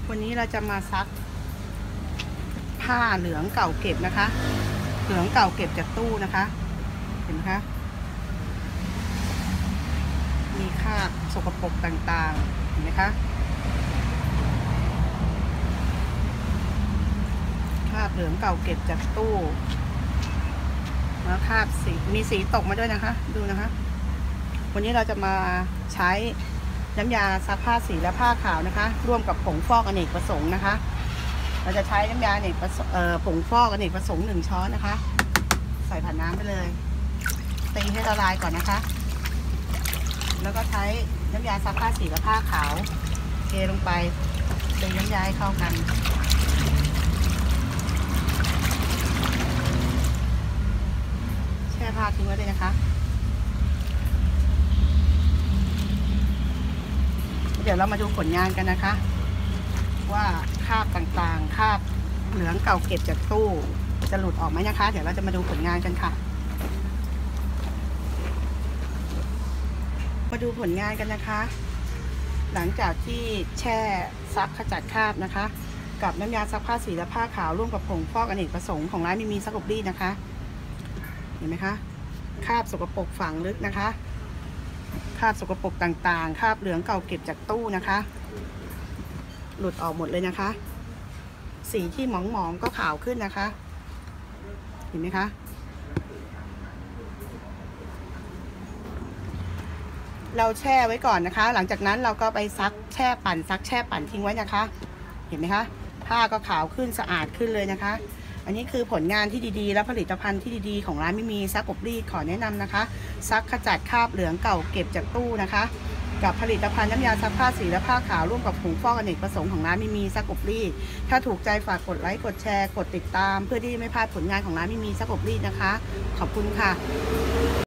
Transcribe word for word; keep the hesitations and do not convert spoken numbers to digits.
วันนี้เราจะมาซักผ้าเหลืองเก่าเก็บนะคะเหลืองเก่าเก็บจากตู้นะคะเห็นไหมคะมีคราบสกปรกต่างๆเห็นไหมคะคราบเหลืองเก่าเก็บจากตู้แล้วคราบสีมีสีตกมาด้วยนะคะดูนะคะวันนี้เราจะมาใช้น้ำยาซักผ้าสีและผ้าขาวนะคะร่วมกับผงฟอกอเนกประสงค์นะคะเราจะใช้น้ำยาอเนกประสงค์เอ่อผงฟอกอเนกประสงค์หนึ่งช้อนนะคะใส่ผ่านน้ำไปเลยตีให้ละลายก่อนนะคะแล้วก็ใช้น้ำยาซักผ้าสีและผ้าขาวเทลงไปตีน้ำยาให้เข้ากันแช่ผ้าทิ้งไว้เลยนะคะเดี๋ยวเรามาดูผลงานกันนะคะว่าคราบต่างๆคราบเหลืองเก่าเก็บจากตู้จะหลุดออกไหมนะคะเดี๋ยวเราจะมาดูผลงานกันค่ะมาดูผลงานกันนะคะหลังจากที่แช่ซักขจัดคราบนะคะกับน้ำยาซักผ้าสีและผ้าขาวร่วมกับผงฟอกอเนกประสงค์ของร้านมีมีซักอบรีดนะคะเห็นไหมคะคราบสกปรกฝังลึกนะคะคราบสกปรกต่างๆคราบเหลืองเก่าเก็บจากตู้นะคะหลุดออกหมดเลยนะคะสีที่หมองๆก็ขาวขึ้นนะคะเห็นไหมคะเราแช่ไว้ก่อนนะคะหลังจากนั้นเราก็ไปซักแช่ปั่นซักแช่ปั่นทิ้งไว้นะคะเห็นไหมคะผ้าก็ขาวขึ้นสะอาดขึ้นเลยนะคะอันนี้คือผลงานที่ดีๆและผลิตภัณฑ์ที่ดีๆของร้านมิมีซักอบรีดขอแนะนำนะคะซักขจัดคราบเหลืองเก่าเก็บจากตู้นะคะกับผลิตภัณฑ์น้ำยาซักผ้าสีและผ้าขาวร่วมกับผงฟอกอเนกประสงค์ของร้านมิมีซักอบรีดถ้าถูกใจฝากกดไลค์กดแชร์กดติดตามเพื่อที่ไม่พลาดผลงานของร้านมิมีซักอบรีดนะคะขอบคุณค่ะ